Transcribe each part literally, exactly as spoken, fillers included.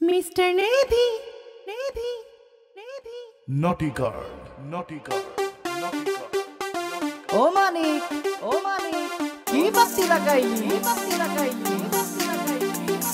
Mister navy, navy, navy. Naughty girl, naughty girl, naughty girl. ও মানিক, ও মানিক, কি বাতি লাগাইলি, কি বাতি লাগাইলি, কি বাতি লাগাইলি।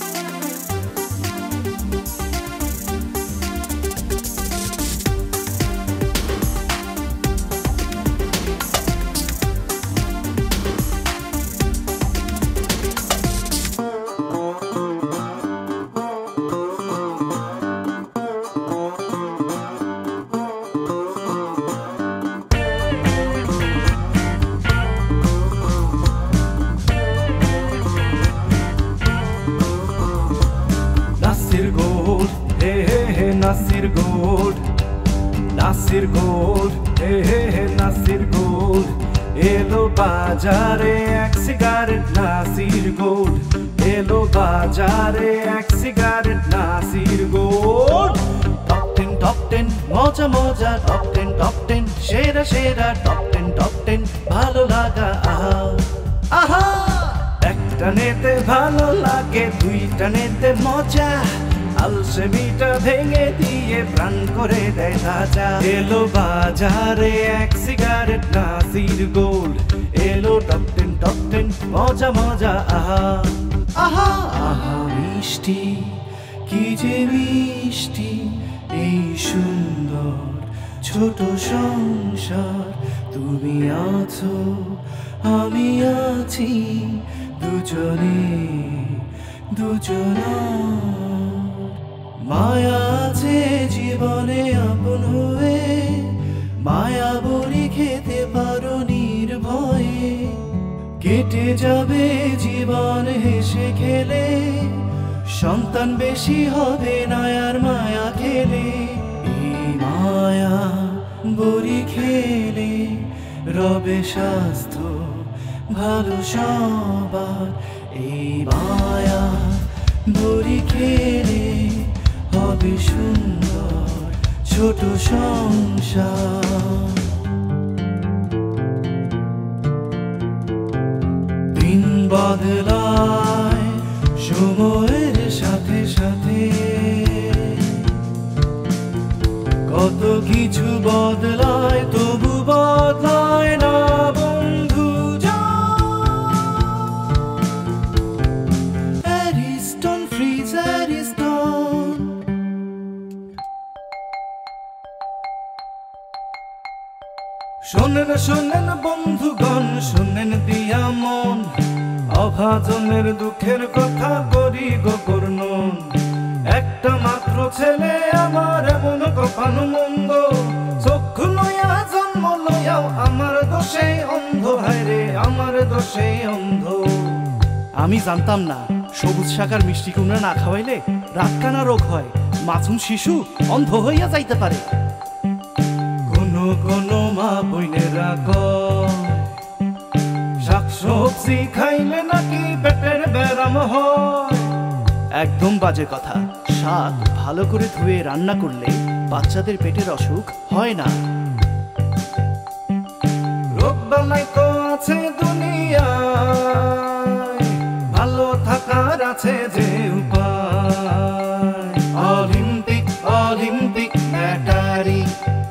Nasir Gold, hey hey hey, Nasir Gold, Nasir Gold, hey hey hey, Nasir Gold. Elo bazare ek cigarette, Nasir Gold. Elo bazare ek cigarette, Nasir Gold. Top ten, top ten, moja moja, top ten, top ten, shera shera, top ten, top ten, bhalo laga aha, aha. একটা নেতে ভালো লাগে, দুইটা নেতে মজা, আলসেমিটা ভেঙে দিয়ে প্রাণ করে দেয় তাজা। এলো বাজারে এক সিগারেট, নাসির গোল্ড। এলো টপ টেন টপ টেন, মজা মজা আহা, আহা আহা। মিষ্টি কি যে মিষ্টি এই সুন্দর ছোট সংসার, তুমি আছো আমি আছি, দুজনে দুজনা। মায়া আছে জীবনে আপন হয়ে, মায়া বড়ি খেতে পারো নির্ভয়ে। কেটে যাবে জীবন হেসে খেলে, সন্তান বেশি হবে না আর মায়া খেলে। এই মায়া বড়ি খেলে রবে স্বাস্থ্য ভালো সবার। এই মায়া বড়ি খেলে হবে সুন্দর ছোট সংসার। দিন বদলায় সময়ের সাথে সাথে, কত কিছু বদলায় তবু বদলায় না বন্ধু। Ariston freeze, Ariston. শোনেন শোনেন বন্ধুগণ, শোনেন দিয়া মন, অভাজনের দুঃখের কথা করি গো করুণ। একটা মাত্র ছেলে আমার এমন কপাল মন্দ, চক্ষু লইয়া জন্ম লইয়াও আমার দোষে অন্ধ, হায়রে আমার দোষে অন্ধ। আমি জানতাম না সবুজ শাকার মিষ্টি কুমড়া না খাওয়াইলে রাতকানা রোগ হয়, মাছুম শিশু অন্ধ হইয়া যাইতে পারে। কোন কোন মা বইনেরা কয় শাক সবজি খাইলে নাকি পেটের ব্যারাম হয়। একদম বাজে কথা। শাক ভালো করে ধুয়ে রান্না করলে বাচ্চাদের পেটের অসুখ হয় না। রোগ বালাই তো আছে দুনিয়ায়, ভালো থাকার আছে যে উপায়। Olympic Olympic battery.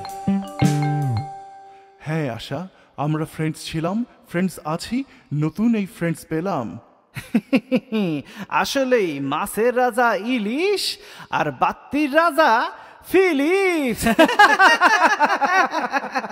হ্যাঁ আশা, আমরা ফ্রেন্ডস ছিলাম, ফ্রেন্ডস আছি, নতুন এই ফ্রেন্ডস পেলাম। আসলেই মাছের রাজা ইলিশ আর বাত্তির রাজা ফিলিপস।